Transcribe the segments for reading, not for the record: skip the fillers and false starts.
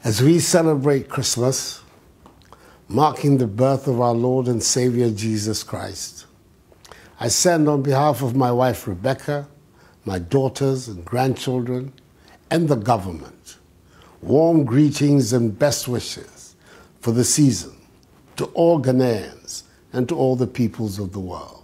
As we celebrate Christmas, marking the birth of our Lord and Savior Jesus Christ, I send on behalf of my wife Rebecca, my daughters and grandchildren, and the government, warm greetings and best wishes for the season to all Ghanaians and to all the peoples of the world.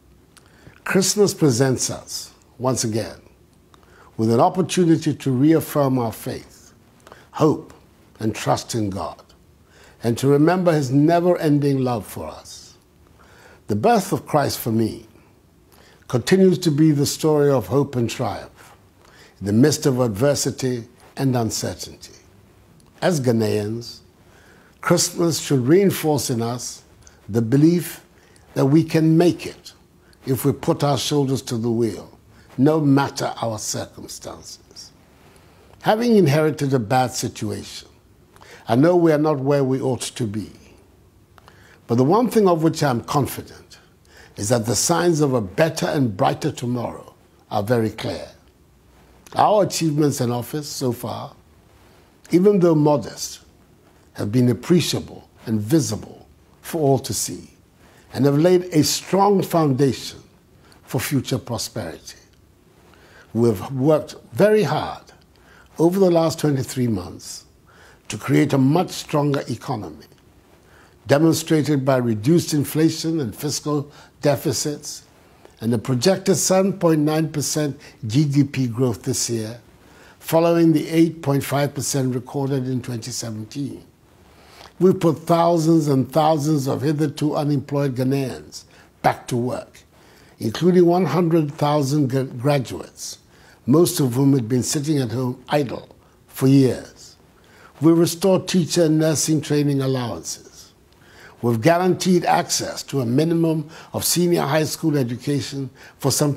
Christmas presents us, once again, with an opportunity to reaffirm our faith, hope, and trust in God, and to remember His never-ending love for us. The birth of Christ for me continues to be the story of hope and triumph in the midst of adversity and uncertainty. As Ghanaians, Christmas should reinforce in us the belief that we can make it if we put our shoulders to the wheel, no matter our circumstances. Having inherited a bad situation, I know we are not where we ought to be. But the one thing of which I am confident is that the signs of a better and brighter tomorrow are very clear. Our achievements in office so far, even though modest, have been appreciable and visible for all to see, and have laid a strong foundation for future prosperity. We have worked very hard over the last 23 months to create a much stronger economy, demonstrated by reduced inflation and fiscal deficits, and a projected 7.9% GDP growth this year, following the 8.5% recorded in 2017. We've put thousands and thousands of hitherto unemployed Ghanaians back to work, including 100,000 graduates, most of whom had been sitting at home idle for years. We've restored teacher and nursing training allowances. We've guaranteed access to a minimum of senior high school education for some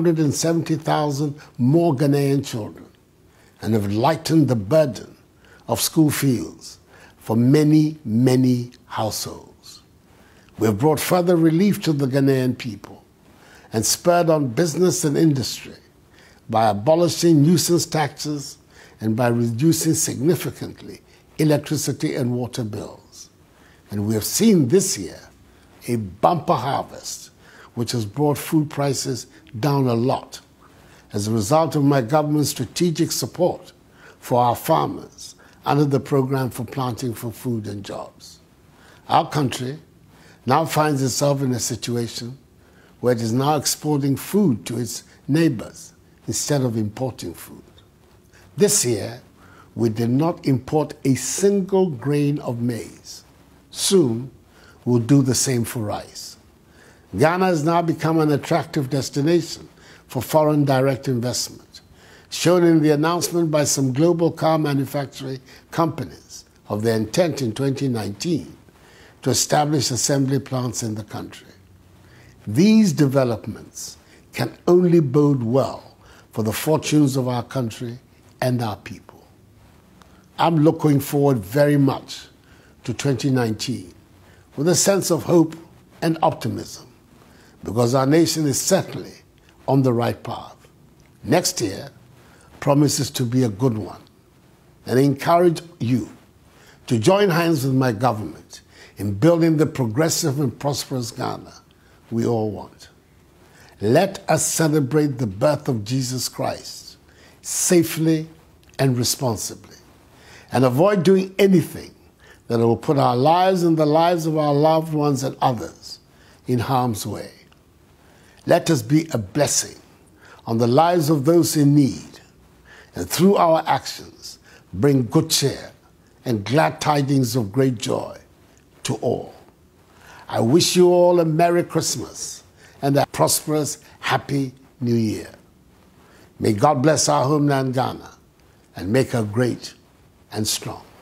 270,000 more Ghanaian children, and have lightened the burden of school fees for many, many households. We've brought further relief to the Ghanaian people and spurred on business and industry by abolishing nuisance taxes and by reducing significantly electricity and water bills. And we have seen this year a bumper harvest, which has brought food prices down a lot as a result of my government's strategic support for our farmers under the Program for Planting for Food and Jobs. Our country now finds itself in a situation where it is now exporting food to its neighbors instead of importing food. This year, we did not import a single grain of maize. Soon, we'll do the same for rice. Ghana has now become an attractive destination for foreign direct investment, shown in the announcement by some global car manufacturing companies of their intent in 2019 to establish assembly plants in the country. These developments can only bode well for the fortunes of our country and our people. I'm looking forward very much to 2019 with a sense of hope and optimism, because our nation is certainly on the right path. Next year promises to be a good one, and I encourage you to join hands with my government in building the progressive and prosperous Ghana we all want. Let us celebrate the birth of Jesus Christ safely and responsibly, and avoid doing anything that will put our lives and the lives of our loved ones and others in harm's way. Let us be a blessing on the lives of those in need, and through our actions, bring good cheer and glad tidings of great joy to all. I wish you all a Merry Christmas and a prosperous, happy New Year. May God bless our homeland, Ghana, and make her great and strong.